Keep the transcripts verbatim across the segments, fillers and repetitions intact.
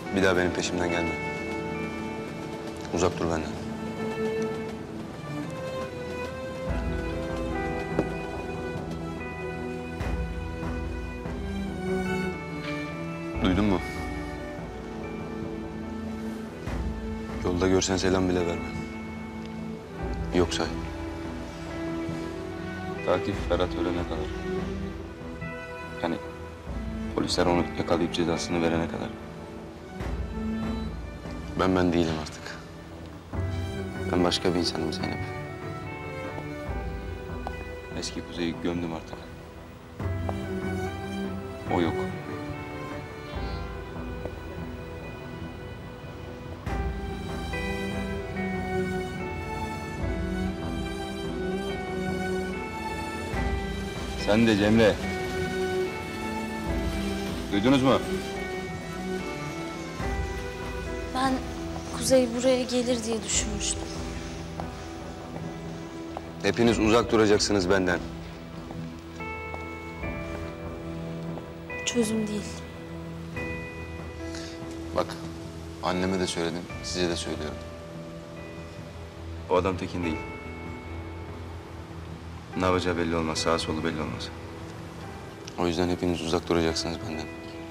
Bir daha benim peşimden gelme. Uzak dur benden. Duydun mu? Yolda görsen selam bile verme. Yok say. Takip Ferhat ölene kadar. Yani polisler onu yakalayıp cezasını verene kadar. Ben ben değilim artık. Ben başka bir insanım Zeynep. Eski Kuzey'i gömdüm artık. O yok. Sen de Cemre. Duydunuz mu? Ben Kuzey buraya gelir diye düşünmüştüm. Hepiniz uzak duracaksınız benden. Çözüm değil. Bak, anneme de söyledim, size de söylüyorum. O adam tekin değil. Ne yapacağı belli olmaz, sağa solu belli olmaz. O yüzden hepiniz uzak duracaksınız benden.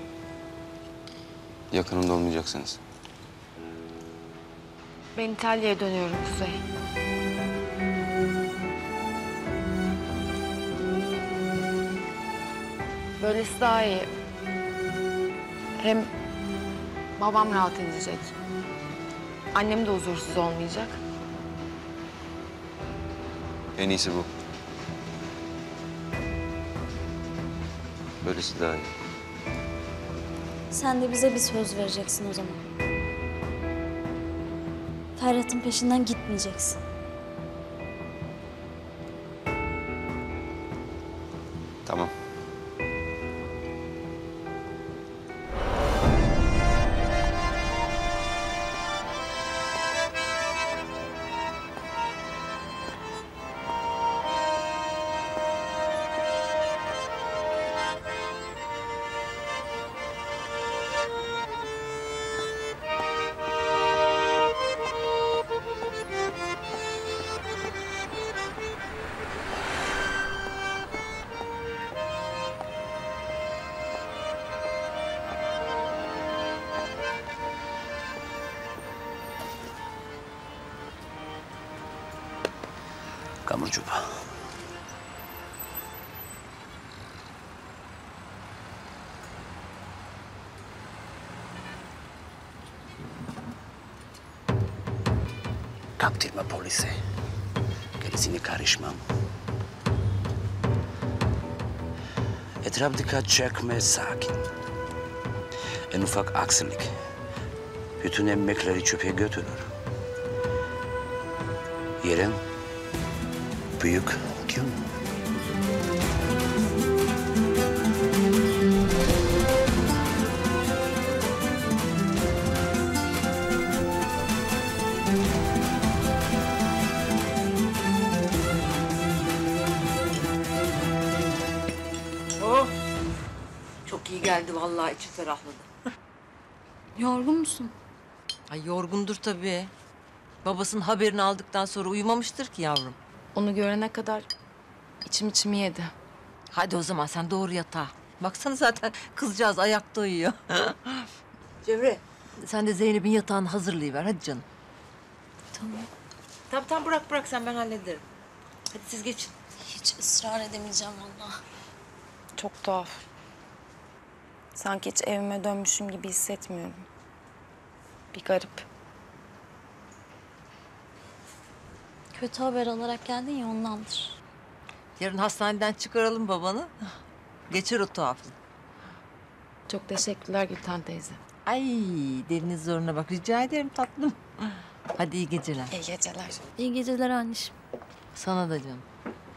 Yakınımda olmayacaksınız. Ben İtalya'ya dönüyorum Kuzey. Böylesi daha iyi. Hem babam rahat edecek. Annem de huzursuz olmayacak. En iyisi bu. Böylesi daha iyi. Sen de bize bir söz vereceksin o zaman. Ferhat'ın peşinden gitmeyeceksin. Tamam. Kamu coba. Kaptırma polise. Gerisine karışmam. Etraf dikkat çekme, sakin. En ufak aksilik bütün emekleri çöpe götürür. Yerin büyük gün. Oh! Çok iyi geldi vallahi, içi ferahladı. Yorgun musun? Ay yorgundur tabii. Babasının haberini aldıktan sonra uyumamıştır ki yavrum. Onu görene kadar içim içimi yedi. Hadi o zaman sen doğru yatağa. Baksana zaten kızcağız ayakta uyuyor. Cemre. Sen de Zeynep'in yatağını hazırlayıver hadi canım. Tamam. Tamam tamam bırak bırak sen, ben hallederim. Hadi siz geçin. Hiç ısrar edemeyeceğim vallahi. Çok tuhaf. Sanki hiç evime dönmüşüm gibi hissetmiyorum. Bir garip. Kötü haber alarak geldin ya ondandır. Yarın hastaneden çıkaralım babanı. Geçer o tuhaflık. Çok teşekkürler Gülten teyze. Ay deriniz zoruna bak, rica ederim tatlım. Hadi iyi geceler. İyi geceler. İyi geceler anneciğim. Sana da canım.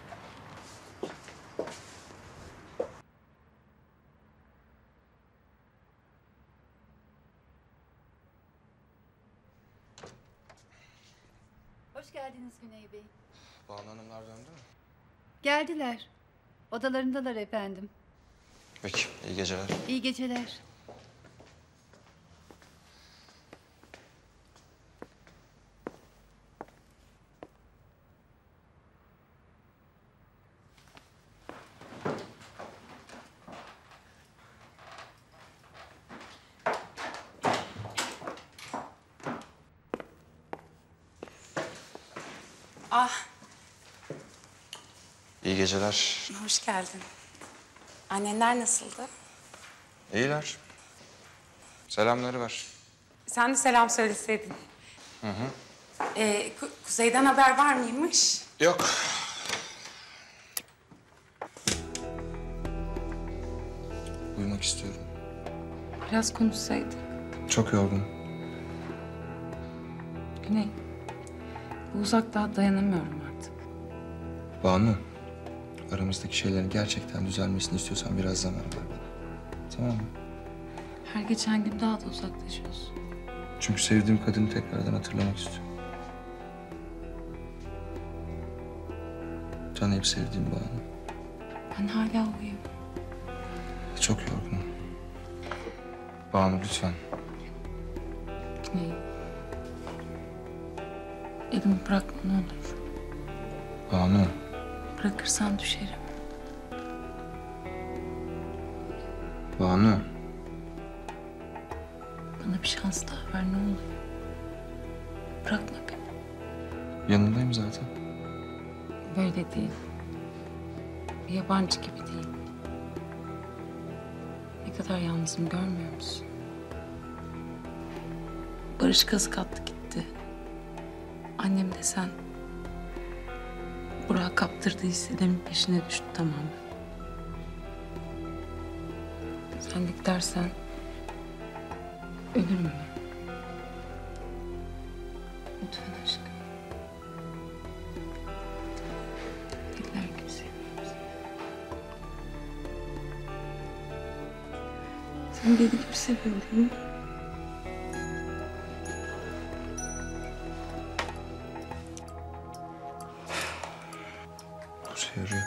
Hoş geldiniz Güney Bey. Banu Hanımlar döndü mü? Geldiler. Odalarındalar efendim. Peki, iyi geceler. İyi geceler. Ah, İyi geceler. hoş geldin. Annenler nasıldı? İyiler. Selamları var. Sen de selam söyleseydin. Hı hı. Ee, Ku- Kuzey'den haber var mıymış? Yok. Uyumak istiyorum. Biraz konuşsaydık. Çok yorgun. Güney, bu uzaklığa dayanamıyorum artık. Banu, aramızdaki şeylerin gerçekten düzelmesini istiyorsan biraz zaman ver bana. Tamam mı? Her geçen gün daha da uzaklaşıyoruz. Çünkü sevdiğim kadını tekrardan hatırlamak istiyorum. Tanıyıp sevdiğim Banu. Ben hala uyuyorum. Çok yorgunum. Banu lütfen. Güney, elimi bırakma ne olur. Banu. Bırakırsan düşerim. Banu. Bana bir şans daha ver ne olur. Bırakma beni. Yanındayım zaten. Böyle değil. Bir yabancı gibi değil. Ne kadar yalnızım görmüyor musun? Barış kazık attı gitti. Annem de sen. Burak'ı kaptırdığı hissedemin peşine düştü tamamen. Sen de gidersen ölürüm ben. Lütfen aşkım. Diller gibi seviyorum seni. Sen deli gibi seviyorum. Kuzey arıyor.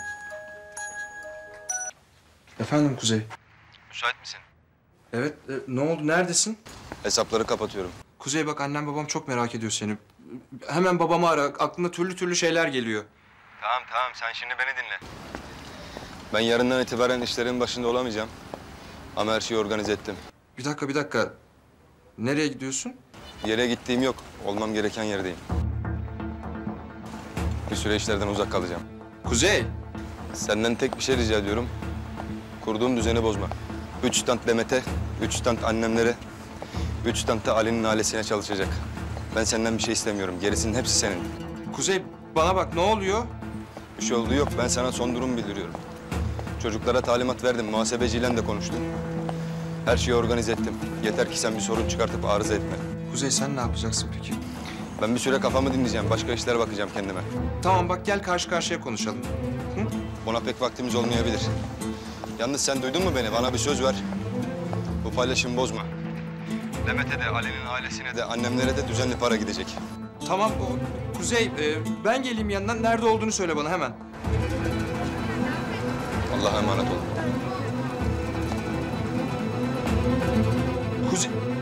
Efendim Kuzey. Müsait misin? Evet, e, ne oldu? Neredesin? Hesapları kapatıyorum. Kuzey bak annem babam çok merak ediyor seni. Hemen babamı ara. Aklına türlü türlü şeyler geliyor. Tamam tamam sen şimdi beni dinle. Ben yarından itibaren işlerin başında olamayacağım. Ama her şeyi organize ettim. Bir dakika, bir dakika. Nereye gidiyorsun? Yere gittiğim yok. Olmam gereken yerdeyim. Bir süre işlerden uzak kalacağım. Kuzey. Senden tek bir şey rica ediyorum. Kurduğum düzeni bozma. Üç stand Demet'e, üç stand annemlere, üç stand da Ali'nin ailesine çalışacak. Ben senden bir şey istemiyorum. Gerisinin hepsi senin. Kuzey bana bak ne oluyor? Bir şey olduğu yok. Ben sana son durumu bildiriyorum. Çocuklara talimat verdim. Muhasebeciyle de konuştum. Her şeyi organize ettim. Yeter ki sen bir sorun çıkartıp arıza etme. Kuzey sen ne yapacaksın peki? Ben bir süre kafamı dinleyeceğim. Başka işlere bakacağım kendime. Tamam bak gel karşı karşıya konuşalım. Ona pek vaktimiz olmayabilir. Yalnız sen duydun mu beni? Bana bir söz ver. Bu paylaşımı bozma. Demet'e de, Ali'nin ailesine de, annemlere de düzenli para gidecek. Tamam o, Kuzey e, ben geleyim yanından. Nerede olduğunu söyle bana hemen. Allah'a emanet ol. Kuzey...